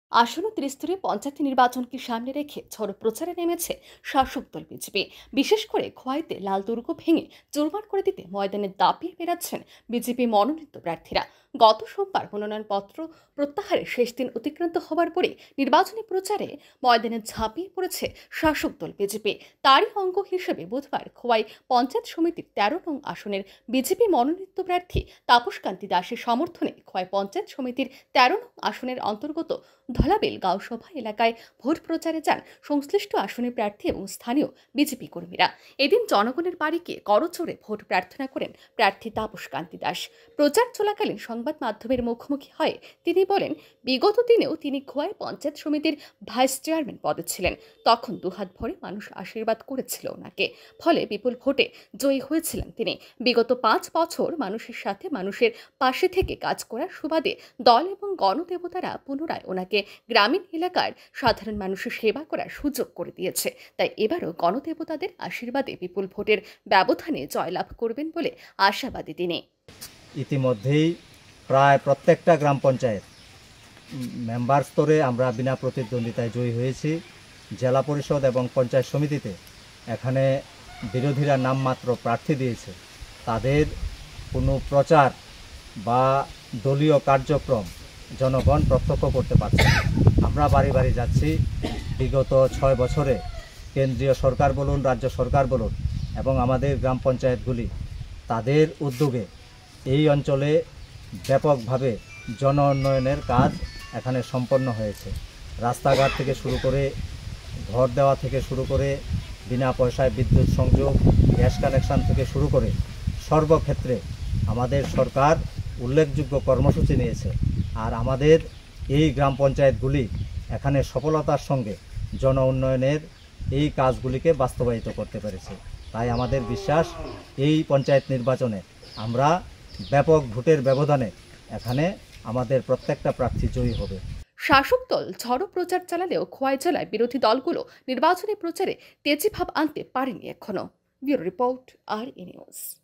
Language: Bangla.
আসন্ন ত্রিস্তরীয় পঞ্চায়েত নির্বাচনকে সামনে রেখে ঝড়ো প্রচারে নেমেছে শাসক দল বিজেপি। বিশেষ করে খোয়াইতে লাল দুর্গ ভেঙে চুরমার করে দিতে ময়দানে দাপিয়ে বেড়াচ্ছেন বিজেপি মনোনীত প্রার্থীরা। গত সোমবার মনোনয়নপত্র প্রত্যাহারের শেষ দিন অতিক্রান্ত হওয়ার পরে নির্বাচনী প্রচারে ময়দানে ঝাঁপিয়ে পড়েছে শাসক দল বিজেপি। তারই অঙ্গ হিসেবে বুধবার খোয়াই পঞ্চায়েত সমিতির ১৩ নং আসনের বিজেপি মনোনীত প্রার্থী তাপস কান্তি দাসের সমর্থনে খোয়াই পঞ্চায়েত সমিতির ১৩ নং আসনের অন্তর্গত ধলাবেল গাঁওসভা এলাকায় ভোট প্রচারে যান সংশ্লিষ্ট আসনের প্রার্থী এবং স্থানীয় বিজেপি কর্মীরা। এদিন জনগণের বাড়িকে করজোড়ে ভোট প্রার্থনা করেন প্রার্থী তাপস কান্তি দাস। প্রচার চলাকালীন সংবাদ মাধ্যমের মুখোমুখি হয়ে তিনি বলেন, বিগত দিনেও তিনি খোয়াই পঞ্চায়েত সমিতির ভাইস চেয়ারম্যান পদে ছিলেন। তখন দুহাত ভরে মানুষ আশীর্বাদ করেছিল ওনাকে, ফলে বিপুল ভোটে জয়ী হয়েছিলেন তিনি। বিগত ৫ বছর মানুষের সাথে মানুষের পাশে থেকে কাজ করার সুবাদে দল এবং গণদেবতারা পুনরায় ওনাকে গ্রামীণ এলাকার সাধারণ মানুষের সেবা করার সুযোগ করে দিয়েছে। তাই এবারও গণদেবতাদের আশীর্বাদে বিপুল ভোটের ব্যবধানে জয়লাভ করবেন বলে আশাবাদী তিনি। ইতিমধ্যেই প্রায় প্রত্যেকটা গ্রাম পঞ্চায়েত মেম্বার স্তরে আমরা বিনা প্রতিদ্বন্দ্বিতায় জয়ী হয়েছি। জেলা পরিষদ এবং পঞ্চায়েত সমিতিতে এখানে বিরোধীরা নামমাত্র প্রার্থী দিয়েছে। তাদের কোনো প্রচার বা দলীয় কার্যক্রম জনগণ প্রত্যক্ষ করতে পারছে না। আমরা বাড়ি বাড়ি যাচ্ছি। বিগত ৬ বছরে কেন্দ্রীয় সরকার বলুন, রাজ্য সরকার বলুন এবং আমাদের গ্রাম পঞ্চায়েতগুলি তাদের উদ্যোগে এই অঞ্চলে ব্যাপকভাবে জন উন্নয়নের কাজ এখানে সম্পন্ন হয়েছে। রাস্তাঘাট থেকে শুরু করে ঘর দেওয়া থেকে শুরু করে বিনা পয়সায় বিদ্যুৎ সংযোগ, গ্যাস কানেকশান থেকে শুরু করে সর্বক্ষেত্রে আমাদের সরকার উল্লেখযোগ্য কর্মসূচি নিয়েছে। আর আমাদের এই গ্রাম পঞ্চায়েতগুলি এখানে সফলতার সঙ্গে জন উন্নয়নের এই কাজগুলিকে বাস্তবায়িত করতে পেরেছে। তাই আমাদের বিশ্বাস, এই পঞ্চায়েত নির্বাচনে আমরা ব্যাপক ভোটের ব্যবধানে এখানে আমাদের প্রত্যেকটা প্রার্থী জয়ী হবে। শাসক দল ঝড়ো প্রচার চালালেও খোয়াই জেলায় বিরোধী দলগুলো নির্বাচনী প্রচারে তেজি ভাব আনতে পারেনি এখনো। ব্যুরো রিপোর্ট, আর নিউজ।